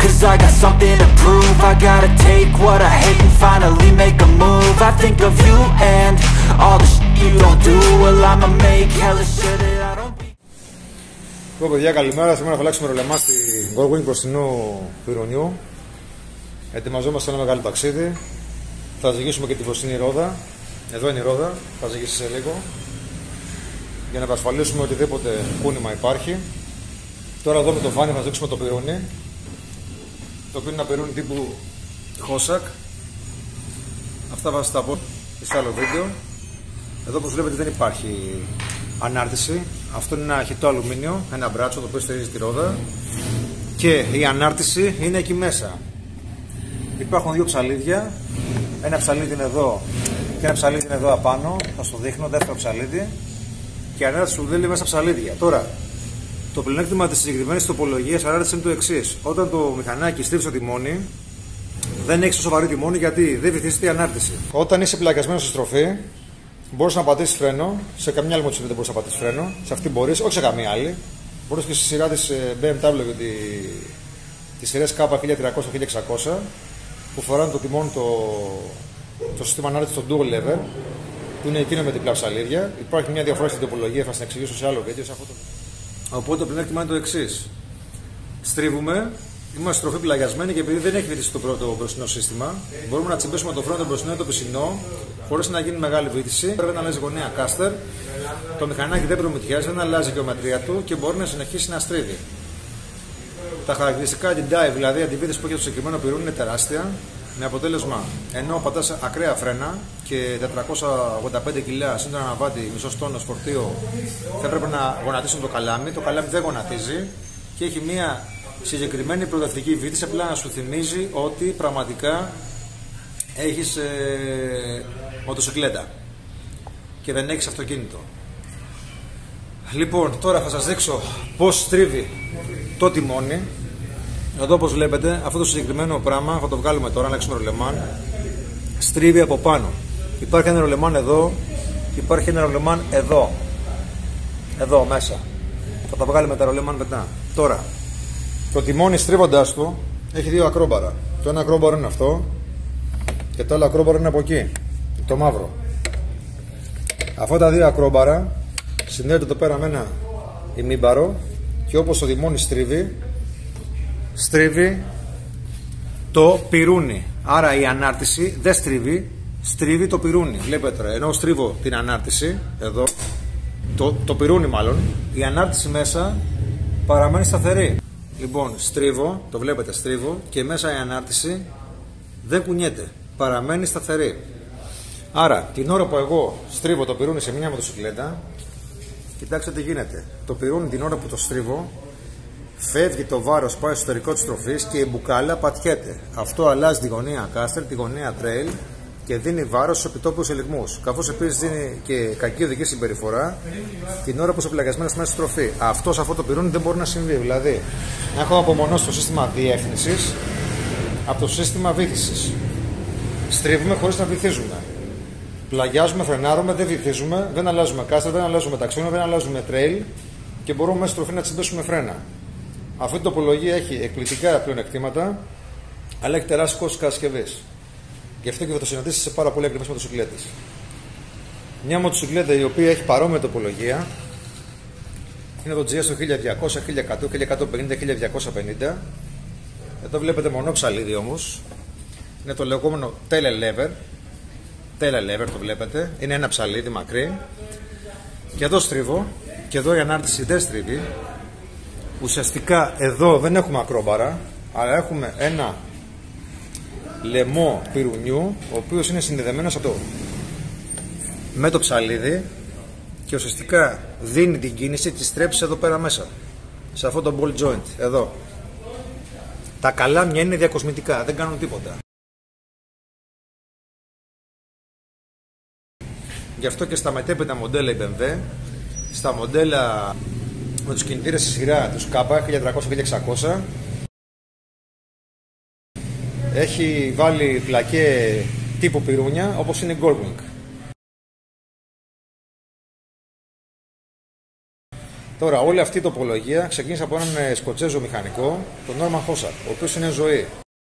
cause I got something to prove. I gotta take what I hate and finally make a move. I think of you and all the shit you don't do. Well, I'ma make hella sure that I don't be. Λοιπόν, παιδιά, καλημέρα. Σήμερα θα αλλάξουμε ρολεμά στη Goldwing μπροστινού πυρονιού. Ετοιμαζόμαστε ένα μεγάλο ταξίδι. Θα ζυγίσουμε και τη μπροστινή ρόδα. Εδώ είναι η ρόδα, θα ζυγίσει σε λίγο. Για να επασφαλίσουμε οτιδήποτε κούνημα υπάρχει. Τώρα εδώ με το φάνη θα ζύξουμε το πυρούνι. Το οποίο είναι ένα πυρούνι τύπου Hossack. Αυτά θα σας τα πω σε άλλο βίντεο. Εδώ όπως βλέπετε δεν υπάρχει ανάρτηση. Αυτό είναι ένα χιτό αλουμίνιο, ένα μπράτσο το οποίο στηρίζει τη ρόδα. Και η ανάρτηση είναι εκεί μέσα. Υπάρχουν δύο ψαλίδια. Ένα ψαλίδι είναι εδώ και ένα ψαλίδι είναι εδώ απάνω. Θα σου δείχνω, δεύτερο ψαλίδι. Και η ανάρτηση σου δίνει μέσα ψαλίδια. Τώρα, το πλεονέκτημα της συγκεκριμένης τοπολογίας ανάρτησης είναι το εξής. Όταν το μηχανάκι στρίβει στο τιμόνι, δεν έχει τόσο βαρύ τιμόνι γιατί δεν βυθίζεται η ανάρτηση. Όταν είσαι πλακιασμένος στη στροφή, μπορείς να πατήσεις φρένο. Σε καμιά άλλη μοτοσυκλέτα δεν μπορείς να πατήσεις φρένο. Σε αυτή μπορείς, όχι σε καμία άλλη. Μπορείς και στη σειρά της BMW και τις σειρές K1300-1600 που φοράνε το τιμόνι το σύστημα ανάρτησης στο dual lever, που είναι εκείνο με διπλά ψαλίδια. Υπάρχει μια διαφορά στην τοπολογία, θα την εξηγήσω σε άλλο βίντεο. Οπότε το πλεονέκτημα είναι το εξής. Στρίβουμε, είμαστε στροφή πλαγιασμένοι και επειδή δεν έχει βυθίσει το πρώτο μπροστινό σύστημα, μπορούμε να τσιμπήσουμε το φρένο το μπροστινό ή το πισινό χωρίς να γίνει μεγάλη βύθιση. Πρέπει να αλλάζει γωνία κάστερ. Το μηχανάκι δεν προμηθιάζει, δεν αλλάζει η γεωμετρία του και μπορεί να συνεχίσει να στρίβει. Τα χαρακτηριστικά αντι-dive, δηλαδή η αντιβύθιση που έχει το συγκεκριμένο πυρούνι, είναι τεράστια. Με αποτέλεσμα, ενώ πατάς ακραία φρένα και 485 κιλά συν ένα ναβάτι, μισός τόνος φορτίο, θα έπρεπε να γονατίσουν το καλάμι. Το καλάμι δεν γονατίζει και έχει μια συγκεκριμένη προοδευτική βύθιση, απλά να σου θυμίζει ότι πραγματικά έχεις μοτοσυκλέτα και δεν έχεις αυτοκίνητο. Λοιπόν, τώρα θα σας δείξω πώς στρίβει το τιμόνι. Εδώ όπως βλέπετε, αυτό το συγκεκριμένο πράγμα θα το βγάλουμε τώρα, να αλλάξουμε ρολεμάν. Στρίβει από πάνω. Υπάρχει ένα ρολεμάν εδώ και υπάρχει ένα ρολεμάν εδώ. Εδώ μέσα. Θα τα βγάλουμε τα ρολεμάν μετά. Τώρα, το τιμόνι στρίβοντας του έχει δύο ακρόμπαρα. Το ένα ακρόμπαρο είναι αυτό και το άλλο ακρόμπαρο είναι από εκεί. Το μαύρο. Αυτά τα δύο ακρόμπαρα συνδέονται εδώ πέρα με ένα ημίμπαρο και όπως το τιμόνι στρίβει το πυρούνι. Άρα η ανάρτηση δεν στρίβει το πυρούνι. Βλέπετε, ενώ στρίβω την ανάρτηση, εδώ, το πυρούνι μάλλον, η ανάρτηση μέσα παραμένει σταθερή. Λοιπόν, στρίβω, το βλέπετε, στρίβω και μέσα η ανάρτηση δεν κουνιέται, παραμένει σταθερή. Άρα, την ώρα που εγώ στρίβω το πυρούνι σε μια μοτοσυκλέτα, κοιτάξτε τι γίνεται. Το πυρούνι την ώρα που το στρίβω, φεύγει το βάρος, πάει στο εσωτερικό της τροφής και η μπουκάλα πατιέται. Αυτό αλλάζει τη γωνία κάστερ, τη γωνία trail και δίνει βάρος στους επιτόπιους ελιγμούς. Καθώς επίσης δίνει και κακή οδική συμπεριφορά την ώρα που είσαι πλαγιασμένος μέσα στη τροφή. Αυτό σε αυτό το πυρούνι δεν μπορεί να συμβεί. Δηλαδή, έχω απομονώσει το σύστημα διεύθυνσης από το σύστημα βύθισης. Στρίβουμε χωρίς να βυθίζουμε. Πλαγιάζουμε, φρενάρουμε, δεν βυθίζουμε, δεν αλλάζουμε κάστερ, δεν αλλάζουμε ταξίνο, δεν αλλάζουμε trail και μπορούμε μέσα στη τροφή να τσιμπήσουμε φρένα. Αυτή η τοπολογία έχει εκπληκτικά πλεονεκτήματα, αλλά έχει τεράστιο κόστος κατασκευής. Γι' αυτό και θα το συναντήσετε σε πάρα πολύ ακριβές μοτοσυκλέτες. Μια μοτοσυκλέτα η οποία έχει παρόμοια τοπολογία είναι το GS 1200, 1100, 1150, 1250. Εδώ βλέπετε μονό ψαλίδι όμως. Είναι το λεγόμενο telelever. Telelever το βλέπετε. Είναι ένα ψαλίδι μακρύ. Και εδώ στρίβω. Και εδώ η ανάρτηση δεν στρίβει. Ουσιαστικά εδώ δεν έχουμε ακρόμπαρα, αλλά έχουμε ένα λαιμό πυρουνιού, ο οποίος είναι συνδεδεμένος με το ψαλίδι και ουσιαστικά δίνει την κίνηση της στρέψης εδώ πέρα μέσα, σε αυτό το ball joint, εδώ. Τα καλάμια είναι διακοσμητικά, δεν κάνουν τίποτα. Γι' αυτό και στα μετέπειτα μοντέλα η BMW, στα μοντέλα με τους κινητήρες στη σειρά, τους K 1300-1600, έχει βάλει πλακέ τύπου πυρούνια όπως είναι η Goldwing. Τώρα, όλη αυτή η τοπολογία ξεκίνησε από έναν Σκοτσέζο μηχανικό, τον Νόρμαν Χόσακ, ο οποίος είναι ζωή.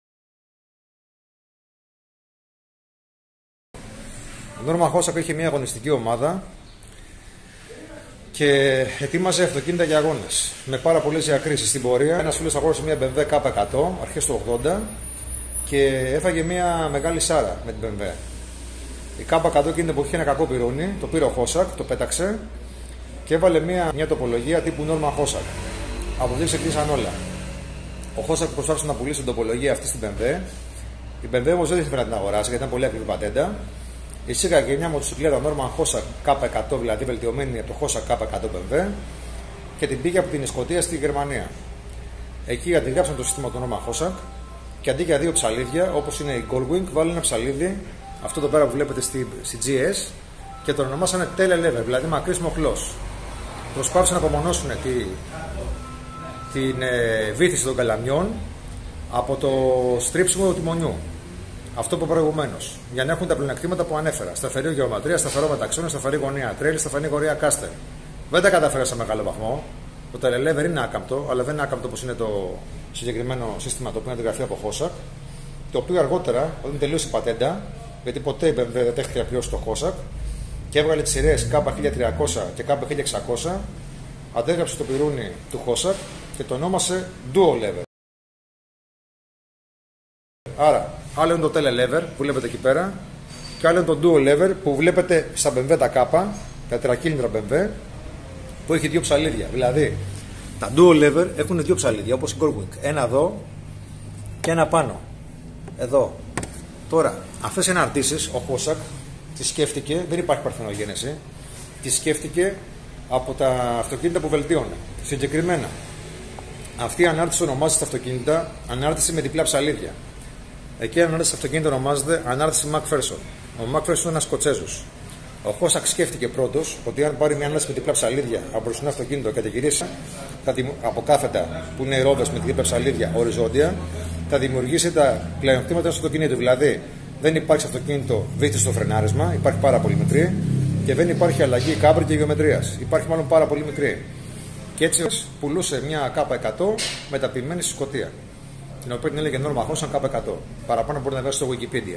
Ο Νόρμαν Χόσακ είχε μια αγωνιστική ομάδα και ετοίμαζε αυτοκίνητα για αγώνες με πάρα πολλές διακρίσεις. Στην πορεία, ένας φίλος αγόρασε μια BMW K100 αρχές του 80 και έφαγε μια μεγάλη σάρα με την BMW. Η K100 εκείνη την εποχή είχε ένα κακό πυρούνι, το πήρε ο Χόσακ, το πέταξε και έβαλε μια τοπολογία τύπου Νόρμαν Χόσακ. Από εκεί ξεκίνησαν όλα. Ο Χόσακ προσπάθησε να πουλήσει την τοπολογία αυτή στην BMW. Η BMW όμως δεν ήθελε να την αγοράσει γιατί ήταν πολύ ακριβή πατέντα. Εισήγαγε μια μοτοσυκλέτα Νόρμαν Χόσακ K100, δηλαδή βελτιωμένη από το Χόσακ K100 BMW, και την πήγε από την Σκωτία στη Γερμανία. Εκεί αντιγράψαν το σύστημα του Νόρμαν Χόσακ και αντί για δύο ψαλίδια, όπως είναι η Goldwing, βάλει ένα ψαλίδι, αυτό το πέρα που βλέπετε στη GS, και το ονομάσανε Telelever, δηλαδή μακρύς μοχλός. Προσπάθησαν να απομονώσουν την βύθιση των καλαμιών από το στρίψιμο του τιμονιού. Αυτό που προηγουμένως. Για να έχουν τα πλεονεκτήματα που ανέφερα. Σταθερή γεωματρία, σταθερό μεταξώνιο, σταθερή γωνία τρέλη, σταθερή γωνία κάστερ. Δεν τα καταφέρα σε μεγάλο βαθμό. Το Telelever είναι άκαμπτο, αλλά δεν είναι άκαμπτο όπως είναι το συγκεκριμένο σύστημα το οποίο είναι αντιγραφεί από Χόσακ. Το οποίο αργότερα, όταν τελείωσε η πατέντα, γιατί ποτέ η BMW δεν δέχτηκε να πληρώσει το Χόσακ και έβγαλε τις σειρές K1300 και K1600, αντέγραψε το πυρούνι του Χόσακ και το ονόμασε Duo Lever. Άρα, άλλο είναι το Telelever που βλέπετε εκεί πέρα και άλλο είναι το Duo Lever που βλέπετε στα BMW τα K, τα τερακύλινδρα BMW, που έχει δύο ψαλίδια. Δηλαδή, τα Duo Lever έχουν δύο ψαλίδια όπως η Goldwing. Ένα εδώ και ένα πάνω. Εδώ. Τώρα, αυτές οι αναρτήσεις, ο Χόσακ τις σκέφτηκε, δεν υπάρχει παρθενογένεση, τις σκέφτηκε από τα αυτοκίνητα που βελτίωνε. Συγκεκριμένα, αυτή η ανάρτηση ονομάζεται στα αυτοκίνητα ανάρτηση με διπλά ψαλίδια. Εκεί η ανάρτηση στα αυτοκίνητα ονομάζεται ανάρτηση McPherson. Ο McPherson είναι ένας Σκοτσέζος. Ο Χόσακ σκέφτηκε πρώτος ότι αν πάρει μια ανάρτηση με διπλά ψαλίδια από μπροστινό αυτοκίνητο και τη γυρίσει από κάθετα που είναι ρόδες με διπλά ψαλίδια οριζόντια, θα δημιουργήσει τα πλεονεκτήματα στο αυτοκίνητο. Δηλαδή, δεν υπάρχει αυτοκίνητο βύθιση στο φρενάρισμα, υπάρχει πάρα πολύ μικρή, και δεν υπάρχει αλλαγή κάμπρη και γεωμετρίας. Υπάρχει μάλλον πάρα πολύ μικρή. Και έτσι πουλούσε μια K100 μεταποιημένη στη Σκωτία, την οποία την έλεγε Νόρμαν Χόσακ K100. Παραπάνω μπορεί να βρει στο Wikipedia.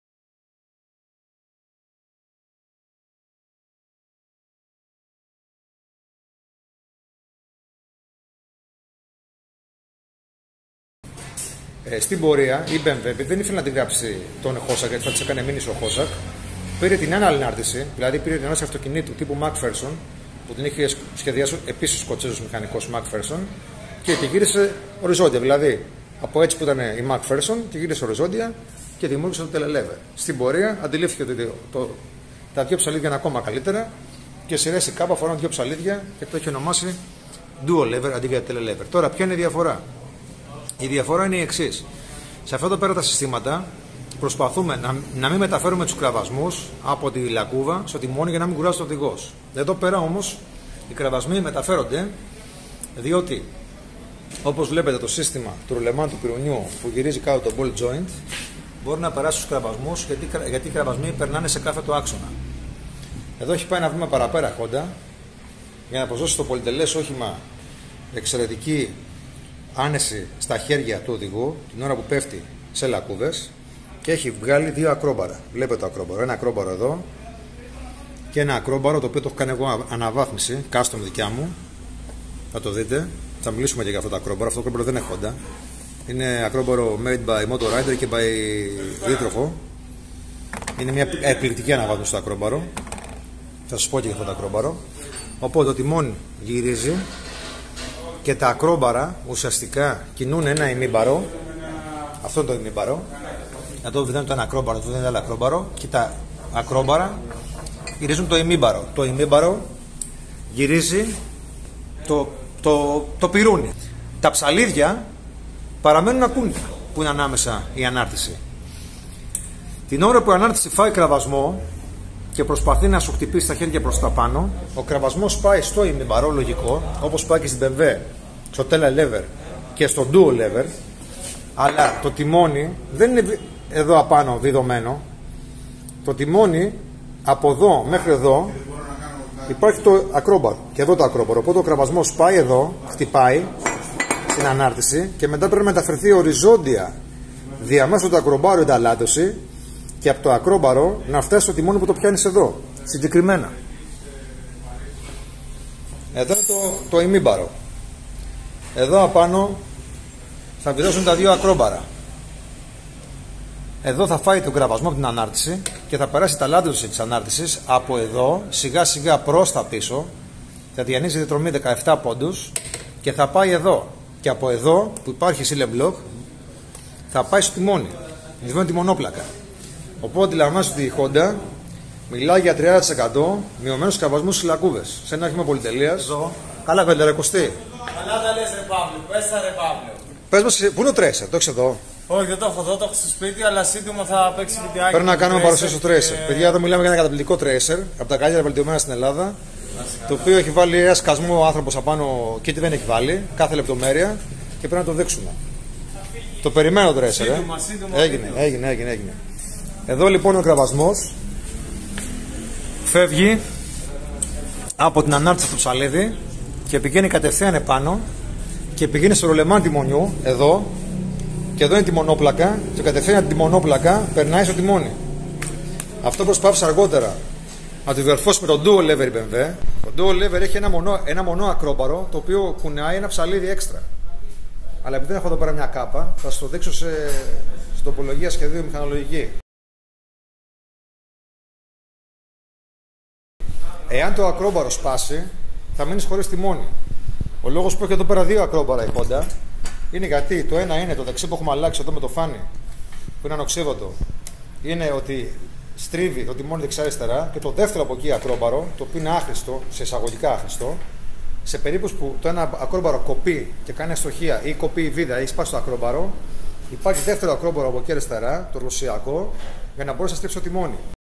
Στην πορεία η BMW δεν ήθελε να την γράψει τον Χόσακ γιατί θα της έκανε μήνυση ο Χόσακ. Πήρε την άλλη ανάρτηση, δηλαδή πήρε την ανάρτηση αυτοκινήτου τύπου McPherson που την είχε σχεδιάσει επίσης ο Σκοτσέζος μηχανικός McPherson και τη γύρισε οριζόντια. Δηλαδή από έτσι που ήταν η McPherson τη γύρισε οριζόντια και δημιούργησε το Telelever. Στην πορεία αντιλήφθηκε ότι τα δύο ψαλίδια είναι ακόμα καλύτερα και σειρές η K φοράνε δύο ψαλίδια και το έχει ονομάσει Duo Lever αντί για Telelever. Τώρα, ποια είναι η διαφορά? Η διαφορά είναι η εξής. Σε αυτό εδώ πέρα τα συστήματα προσπαθούμε να μην μεταφέρουμε τους κραβασμούς από τη λακκούβα στο τιμόνι για να μην κουράζει ο οδηγός. Εδώ πέρα όμως οι κραβασμοί μεταφέρονται διότι, όπως βλέπετε, το σύστημα του ρουλεμάν του πυρουνιού που γυρίζει κάτω το ball joint μπορεί να περάσει τους κραβασμούς γιατί οι κραβασμοί περνάνε σε κάθε το άξονα. Εδώ έχει πάει ένα βήμα παραπέρα Honda για να προσδώσει στο πολυτελές όχημα εξαιρετική άνεση στα χέρια του οδηγού την ώρα που πέφτει σε λακκούβες και έχει βγάλει δύο ακρόμπαρα. Βλέπετε το ακρόμπαρο. Ένα ακρόμπαρο εδώ και ένα ακρόμπαρο το οποίο το έχω κάνει εγώ αναβάθμιση, custom δικιά μου. Θα το δείτε. Θα μιλήσουμε και για αυτό το ακρόμπαρο. Αυτό το ακρόμπαρο δεν είναι Honda. Είναι ακρόμπαρο made by Motor Rider και by Δίτροχο. Είναι μια εκπληκτική αναβάθμιση στο ακρόμπαρο. Θα σας πω και για αυτό το ακρόμπαρο. Οπότε το τιμόνι γυρίζει και τα ακρόμπαρα ουσιαστικά κινούν ένα ημίμπαρο. Αυτό είναι το ημίμπαρο. Εδώ δεν είναι το ένα ακρόμπαρο, αυτό δεν είναι άλλο ακρόμπαρο. Και τα ακρόμπαρα γυρίζουν το ημίμπαρο. Το ημίμπαρο γυρίζει το πυρούνι. Τα ψαλίδια παραμένουν ακούνητα που είναι ανάμεσα η ανάρτηση. Την ώρα που η ανάρτηση φάει κραβασμό και προσπαθεί να σου χτυπήσει τα χέρια προς τα πάνω, ο κραβασμός πάει στο ημίμπαρο, λογικό, όπως πάει και στην BMW, στο Telelever και στο Duo Lever, αλλά το τιμόνι δεν είναι εδώ απάνω διδωμένο. Το τιμόνι από εδώ μέχρι εδώ υπάρχει το ακρόμπαρο. Και εδώ το ακρόμπαρο. Οπότε ο κραβασμός πάει εδώ, χτυπάει στην ανάρτηση και μετά πρέπει να μεταφερθεί οριζόντια διαμέσου του ακρομπάρου η ταλάτωση και από το ακρόμπαρο να φτάσει στο τιμόνι που το πιάνεις εδώ. Συγκεκριμένα. Εδώ είναι το ημίμπαρο. Εδώ απάνω θα βιδώσουν τα δύο ακρόμπαρα. Εδώ θα φάει τον κραβασμό από την ανάρτηση και θα περάσει τα λάτωση της ανάρτησης από εδώ σιγά σιγά προς τα πίσω. Θα διανύσει διαδρομή 17 πόντους και θα πάει εδώ. Και από εδώ που υπάρχει σίλεμπλοκ θα πάει στο τιμόνι. Εδώ είναι τιμονόπλακα. Οπότε αντιλαμβάνεστε ότι η Honda μιλάει για 30% μειωμένους κραβασμούς στις λακκούβες. Σε ένα όχημα πολυτελείας. Καλά πέντε ρε Κωστή. Καλά τα λες ρε Παύλο, πες τα ρε Παύλο. Πες μας, πού είναι ο Tracer, το έχεις εδώ? Όχι, δεν το έχω εδώ, το έχω στο σπίτι, αλλά σύντομα θα παίξει βιντεάκι. Πρέπει να κάνουμε παρουσίαση στο Tracer. Παιδιά, εδώ μιλάμε για ένα καταπληκτικό Tracer, από τα καλύτερα βελτιωμένα στην Ελλάδα. Το οποίο έχει βάλει ένα σκασμό ο άνθρωπος απάνω και τι δεν έχει βάλει, κάθε λεπτομέρεια και πρέπει να το δείξουμε. Το περιμένω το Tracer. Σύντομα. Έγινε. Εδώ λοιπόν ο κραβασμός φεύγει από την ανάρτηση του ψαλίδι και πηγαίνει κατευθείαν επάνω και πηγαίνει στο ρολεμάν τιμονιού εδώ και εδώ είναι τιμονόπλακα και κατευθείαν την τιμονόπλακα περνάει στο τιμόνι. Αυτό προσπάθησα αργότερα να το διορθώσει με τον Dual Lever BMW. Το Dual Lever έχει ένα μονό ακρόμπαρο το οποίο κουνάει ένα ψαλίδι έξτρα. Αλλά επειδή δεν έχω εδώ πέρα μια κάπα, θα σας το δείξω στην τοπολογία σχεδίου μηχανολογική. Εάν το ακρόμπαρο σπάσει, θα μείνεις χωρίς τιμόνι. Ο λόγος που έχει εδώ πέρα δύο ακρόμπαρα η Honda είναι γιατί το ένα είναι το δεξί που έχουμε αλλάξει εδώ με το φάνη, που είναι ανοξίδωτο, είναι ότι στρίβει το τιμόνι δεξιά-αριστερά, και το δεύτερο από εκεί ακρόμπαρο, το οποίο είναι άχρηστο, σε εισαγωγικά άχρηστο, σε περίπτωση που το ένα ακρόμπαρο κοπεί και κάνει αστοχία ή κοπεί η βίδα ή σπάσει το ακρόμπαρο, υπάρχει δεύτερο ακρόμπαρο από εκεί αριστερά, το ρωσιακό, για να μπορέσει να στρίψει το τιμόνι.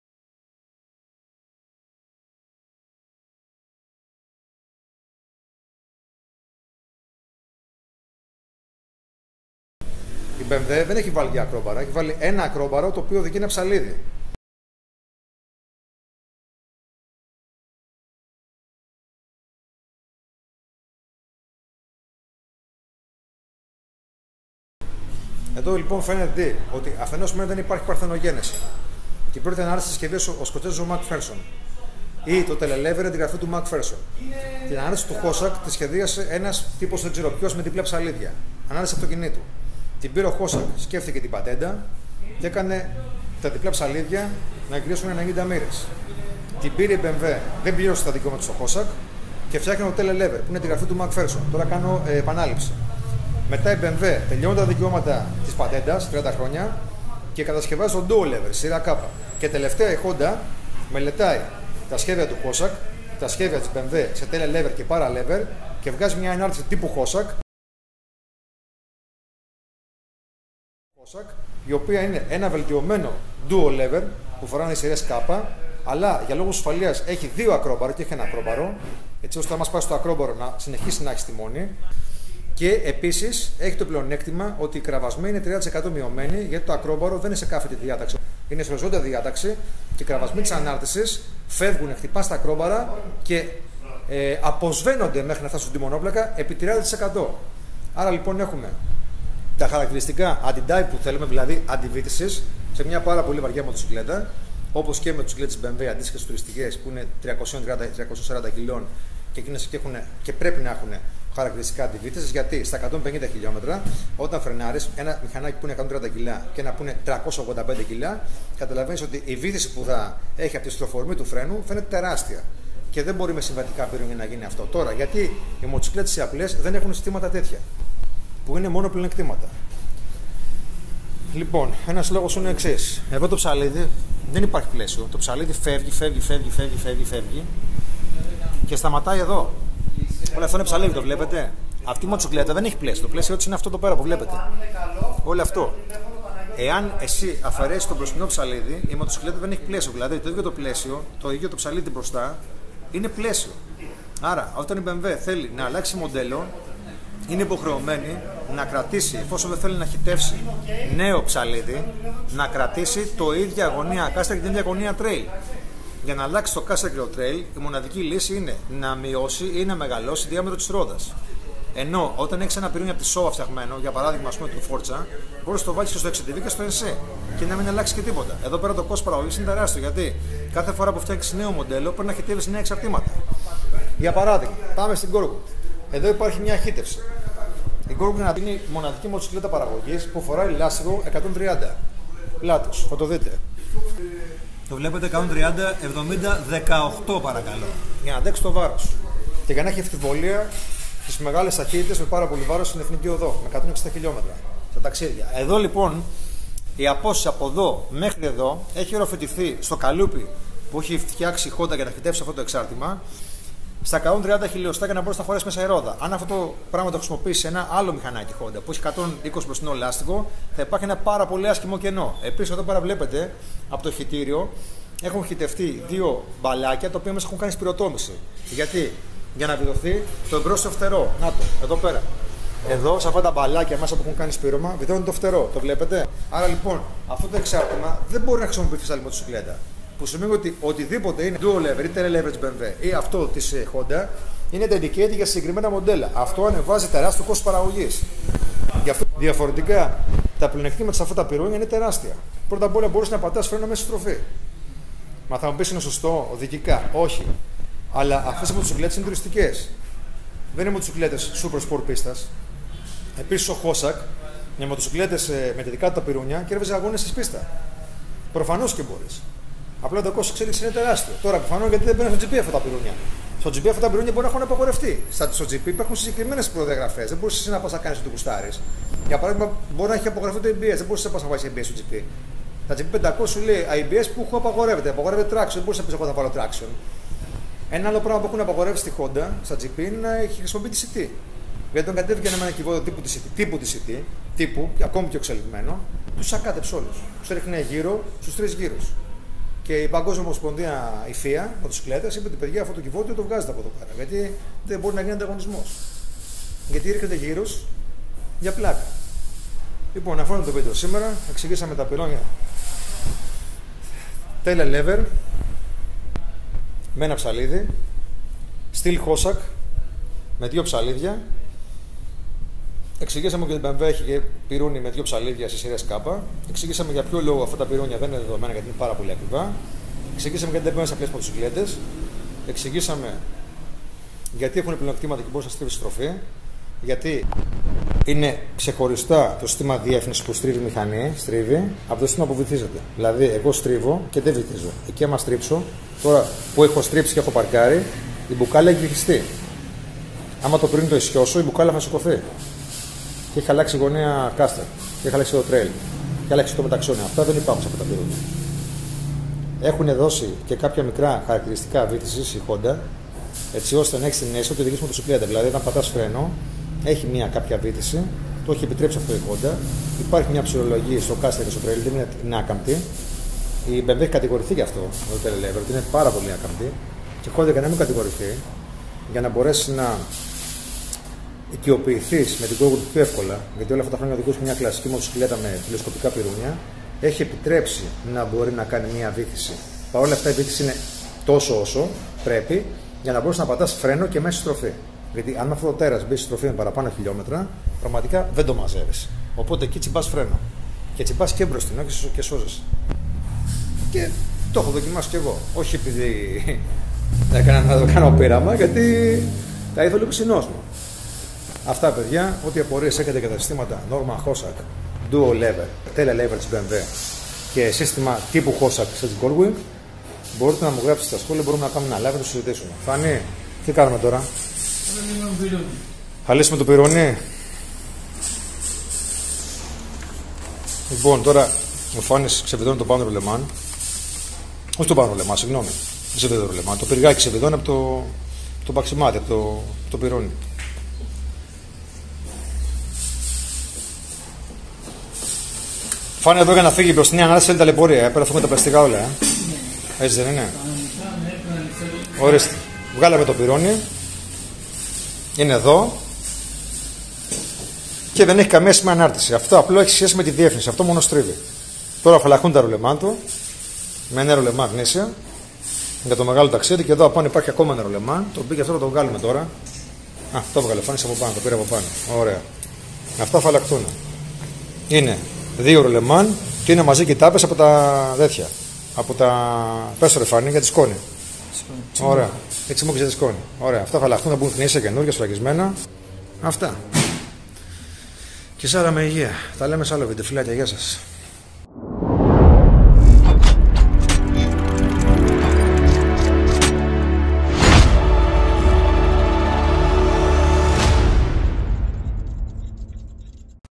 Η BMW δεν έχει βάλει ακρόμπαρα, έχει βάλει ένα ακρόμπαρο το οποίο οδηγεί ένα ψαλίδι. Εδώ λοιπόν φαίνεται ότι αφενός μεν δεν υπάρχει παρθενογένεση. Και η πρώτη ανάρτηση συσκευή ο Σκοτσέζος Macpherson ή το τελελέβερ αντιγραφή του Macpherson. Την ανάρτηση του Hossack τη σχεδίασε ένας τύπος δεν ξέρω ποιος με διπλά ψαλίδια. Ανάρτηση αυτοκινήτου. Την πήρε ο Hossack, σκέφτηκε την πατέντα και έκανε τα διπλά ψαλίδια να γυρίσουν 90 μοίρες. Την πήρε η BMW, δεν πλήρωσε τα δικαιώματα στο Hossack και φτιάχνει το τελελέβερ που είναι τη γραφή του Macpherson. Τώρα κάνω επανάληψη. Μετά η BMW τελειώνει τα δικαιώματα της πατέντας, 30 χρόνια, και κατασκευάζει το Dual Lever, σειρά K. Και τελευταία η Honda μελετάει τα σχέδια του Hossack, τα σχέδια της BMW σε Telelever και Paralever και βγάζει μια ανάρτηση τύπου Hossack, η οποία είναι ένα βελτιωμένο Dual Lever που φοράνε οι σειρές K, αλλά για λόγους ασφαλείας έχει δύο ακρόμπαρο και έχει ένα ακρόμπαρο, έτσι ώστε να μας πάει στο ακρόμπαρο να συνεχίσει να έχει τιμόνι. Και επίσης έχει το πλεονέκτημα ότι η κραβασμή είναι 30% μειωμένη, γιατί το ακρόμπαρο δεν είναι σε κάθετη διάταξη. Είναι σε οριζόντια διάταξη και οι κραβασμοί της ανάρτησης φεύγουν, χτυπάνε στα ακρόμπαρα και αποσβαίνονται μέχρι να φτάσουν στο τιμονόπλακα επί 30%. Άρα λοιπόν έχουμε τα χαρακτηριστικά αντι-dive που θέλουμε, δηλαδή αντιβήτησης, σε μια πάρα πολύ βαριά μοτοσυκλέτα, όπως και με τις μοτοσυκλέτες BMW αντίστοιχες τουριστικές που είναι 330-340 κιλών και εκείνες και πρέπει να έχουν χαρακτηριστικά αντιβήτησης, γιατί στα 150 χιλιόμετρα, όταν φρενάρεις ένα μηχανάκι που είναι 130 κιλά και ένα που είναι 385 κιλά, καταλαβαίνεις ότι η βήθηση που θα έχει από τη στροφορμή του φρένου φαίνεται τεράστια. Και δεν μπορεί με συμβατικά πύρογια να γίνει αυτό. Τώρα, γιατί οι μοτοσυκλέτες οι απλές δεν έχουν συστήματα τέτοια, που είναι μόνο πλεονεκτήματα. Λοιπόν, ένας λόγος είναι ο εξής. Εδώ το ψαλίδι δεν υπάρχει πλαίσιο. Το ψαλίδι φεύγει και σταματάει εδώ. Όλο αυτό είναι ψαλίδι, το βλέπετε. Αυτή η μοτοσυκλέτα δεν έχει πλαίσιο. Το πλαίσιο της είναι αυτό το πέρα που βλέπετε. Όλο αυτό. Εάν εσύ αφαιρέσεις το μπροστινό ψαλίδι, η μοτοσυκλέτα δεν έχει πλαίσιο. Δηλαδή το ίδιο το πλαίσιο, το ίδιο το ψαλίδι μπροστά είναι πλαίσιο. Άρα, όταν η BMW θέλει να αλλάξει μοντέλο, είναι υποχρεωμένη να κρατήσει, εφόσον δεν θέλει να χυτεύσει νέο ψαλίδι, να κρατήσει το ίδια αγωνία κάστρα και την ίδια αγωνία trail. Για να αλλάξει το caster και το trail, η μοναδική λύση είναι να μειώσει ή να μεγαλώσει διάμετρο της ρόδας. Ενώ όταν έχεις ένα πυρούνι από τη SOA φτιαγμένο, για παράδειγμα ας πούμε του Forza, μπορείς να το βάλεις και στο XTV και στο NC και να μην αλλάξει και τίποτα. Εδώ πέρα το κόστος παραγωγής είναι τεράστιο, γιατί κάθε φορά που φτιάχνεις νέο μοντέλο πρέπει να χυτεύεις νέα εξαρτήματα. Για παράδειγμα, πάμε στην Goldwing. Εδώ υπάρχει μια χύτευση. Η Goldwing είναι η μοναδική μοτοσυκλέτα παραγωγής που φοράει λάστιχο 130 πλάτος. Θα το δείτε. Το βλέπετε 130, 70, 18 παρακαλώ. Για να αντέξει το βάρος. Και για να έχει ευθυβολία στις μεγάλες ταχύτητες με πάρα πολύ βάρος στην εθνική οδό, με 160 χιλιόμετρα στα ταξίδια. Εδώ λοιπόν η απόσταση από εδώ μέχρι εδώ έχει οριοθετηθεί στο καλούπι που έχει φτιάξει η Honda για να φυτέψει αυτό το εξάρτημα στα 130 χιλιοστά για να μπορεί να χωρέσει μέσα η ρόδα. Αν αυτό το πράγμα το χρησιμοποιήσει ένα άλλο μηχανάκι Honda που έχει 120 μπροστινό λάστιχο, θα υπάρχει ένα πάρα πολύ άσχημο κενό. Επίσης, εδώ πέρα βλέπετε από το χυτήριο έχουν χυτευτεί δύο μπαλάκια τα οποία μέσα έχουν κάνει σπυροτόμηση. Γιατί? Για να βιδωθεί το εμπρόσθετο φτερό. Να το, εδώ πέρα. Εδώ, σε αυτά τα μπαλάκια μέσα που έχουν κάνει σπήρωμα, βιδώνει το φτερό. Το βλέπετε. Άρα λοιπόν, αυτό το εξάρτημα δεν μπορεί να χρησιμοποιηθεί σε άλλη μοτοσυκλέτα. Που σημαίνει ότι οτιδήποτε είναι dual lever ή tele lever της BMW ή αυτό της Honda είναι dedicated για συγκεκριμένα μοντέλα. Αυτό ανεβάζει τεράστιο κόστος παραγωγής. Γι' αυτό διαφορετικά τα πλεονεκτήματα σε αυτά τα πυρούνια είναι τεράστια. Πρώτα απ' όλα μπορείς να πατάς φρένο μέσα στη στροφή. Μα θα μου πεις είναι σωστό οδηγικά? Όχι. Αλλά αυτές οι μοτοσυκλέτες είναι τουριστικές. Δεν είναι μοτοσυκλέτες super sport πίστας. Επίσης ο Hossack με μοτοσυκλέτες με δικά του τα πυρούνια κέρδιζε αγώνες στη πίστα. Προφανώς και μπορείς. Απλά το κόστος εξέλιξης είναι τεράστιο. Τώρα πιθανόν γιατί δεν μπαίνουν στο GP αυτά τα πυρούνια. Στο GP αυτά τα πυρούνια μπορεί να έχουν απαγορευτεί. Στο GP υπάρχουν συγκεκριμένες προδιαγραφές. Δεν μπορείς να πας να κάνεις ό,τι κουστάρεις. Για παράδειγμα, μπορεί να έχει απαγορευτεί το ABS. Δεν μπορείς να πας να βάλεις ABS στο GP. Τα GP 500 σου λέει ABS που έχω απαγορεύεται. Απαγορεύεται traction. Δεν μπορείς να πεις εγώ θα βάλω traction. Ένα άλλο πράγμα που έχουν απαγορεύσει στη Honda στα GP είναι να χρησιμοποιεί τη CT. Γιατί όταν κατέβηκε ένα κυβότιο τύπου τη CT, τύπου ακόμη πιο εξελιγμένο, του σακάτεψε όλου. Του έριχνε γύρω στου 3 γύρους. Και η Παγκόσμια Ομοσπονδία, η FIA, μοτοσυκλέτας, είπε ότι παιδιά αυτό το κυβότιο το βγάζετε από εδώ πέρα. Γιατί δεν μπορεί να γίνει ανταγωνισμός. Γιατί ρίχνετε γύρους για πλάκα. Λοιπόν, αυτό είναι το βίντεο σήμερα. Εξηγήσαμε τα πυλώνια. Tele lever με ένα ψαλίδι. Steel Hossack με 2 ψαλίδια. Εξηγήσαμε ότι η BMW έχει και πυρούνι με 2 ψαλίδια σε σειρές K. Εξηγήσαμε για ποιο λόγο αυτά τα πυρούνια δεν είναι δεδομένα γιατί είναι πάρα πολύ ακριβά. Εξηγήσαμε γιατί δεν μπαίνουν σε απλές μοτοσυκλέτες. Εξηγήσαμε γιατί έχουν πλεονεκτήματα και μπορεί να στρίβει στροφή. Γιατί είναι ξεχωριστά το σύστημα διεύθυνση που στρίβει η μηχανή, από το σύστημα που βυθίζεται. Δηλαδή, εγώ στρίβω και δεν βυθίζω. Εκεί, άμα στρίψω, τώρα που έχω στρίψει και έχω παρκάρει, η μπουκάλα έχει βυθιστεί. Άμα το πυρούνι το ισιώσω, η μπουκάλα θα σηκωθεί. Και έχει αλλάξει γωνία κάστερ, και έχει αλλάξει το trail, και αλλάξει το μεταξώνιο. Αυτά δεν υπάρχουν σε αυτά τα πυρούνια. Έχουν δώσει και κάποια μικρά χαρακτηριστικά βύθιση η Honda, έτσι ώστε να έχει την αίσθηση ότι οδηγείς μοτοσυκλέτα. Δηλαδή, όταν πατάς φρένο, έχει μια κάποια βύθιση, το έχει επιτρέψει αυτό η Honda. Υπάρχει μια ψυχολογία στο κάστερ και στο trail, δεν είναι άκαμπτη. Η BMW έχει κατηγορηθεί γι' αυτό, το tele lever, ότι είναι πάρα πολύ άκαμπτη. Και η Honda για να μην κατηγορηθεί, για να μπορέσει να οικειοποιηθείς με την Goldwing πιο εύκολα, γιατί όλα αυτά τα χρόνια οδηγούσε μια κλασική μοτοσυκλέτα με τηλεσκοπικά πυρούνια, έχει επιτρέψει να μπορεί να κάνει μια βύθιση. Παρ' όλα αυτά η βύθιση είναι τόσο όσο πρέπει για να μπορείς να πατάς φρένο και μέσα στη στροφή. Γιατί αν με αυτό το τέρας μπει στη στροφή με παραπάνω χιλιόμετρα, πραγματικά δεν το μαζεύεις. Οπότε εκεί τσιμπάς φρένο. Και τσιμπάς και μπροστινό και σώζεσαι. Και το έχω δοκιμάσει κι εγώ. Όχι επειδή έκανα να το κάνω πείραμα, γιατί τα ήθελε ο ξινός μου. Αυτά παιδιά, ό,τι απορίες έχετε για τα συστήματα Norman Hossack, Dual Lever, Tele Lever της BMW και σύστημα τύπου Hossack της Goldwing, μπορείτε να μου γράψετε στα σχόλια, μπορούμε να κάνουμε ένα live να το συζητήσουμε. Φάνη, τι κάνουμε τώρα? Θα λύσουμε το πυρούνι. Λοιπόν, τώρα ο Φάνης ξεβιδώνει το πάνω ρολεμάν. Όχι το πάνω ρολεμάν, συγγνώμη. Δεν ξεβιδώνει το ρολεμάν. Το πυργάκι ξεβιδώνει από το παξιμάτι, από το πυρούνι. Φάνη εδώ για να φύγει μπροστινή ανάλυση θέλει ταλαιπωρία. Πέρα τα πλαστικά όλα. Έτσι δεν είναι? Ορίστε. Βγάλαμε το πυρούνι. Είναι εδώ. Και δεν έχει καμία σημαία ανάρτηση. Αυτό απλό έχει σχέση με τη διεύθυνση. Αυτό μόνο στρίβει. Τώρα φαλαχούν τα ρολεμάν του. Με ένα ρολεμάν γνήσια. για το μεγάλο ταξίδι. Και εδώ απάνω υπάρχει ακόμα ένα ρολεμάν, το οποίο και αυτό θα το βγάλουμε τώρα. Α, το έβγαλε, φάνησε από πάνω, το πήρε από πάνω. Ωραία. Αυτά θα αλλακτούν. Είναι 2 ρολεμάν και είναι μαζί και οι τάπες από τα τέτοια. Από τα. Πες ρε Φάνη, για τη σκόνη. Ωραία. Έτσι μου για τη σκόνη. Ωραία. Αυτά θα αλλάχτούν, θα μπουν χνήσια καινούργια, σφραγισμένα. Αυτά. Και σάρα με υγεία. Τα λέμε σε άλλο βίντεο. Φιλάκια, γεια σας.